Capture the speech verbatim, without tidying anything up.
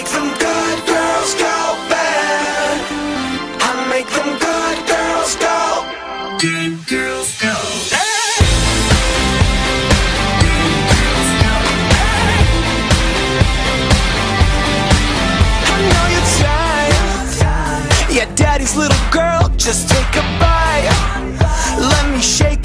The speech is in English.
make them good girls go bad. I make them good girls go. Good girls go. Hey! Good girls go. Hey! I know you're tired. Yeah, daddy's little girl, just take a bite. Let me shake